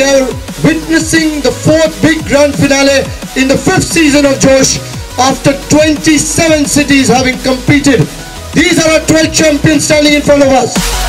are witnessing the 4th big grand finale in the 5th season of Josh after 27 cities having competed. These are our 12 champions standing in front of us.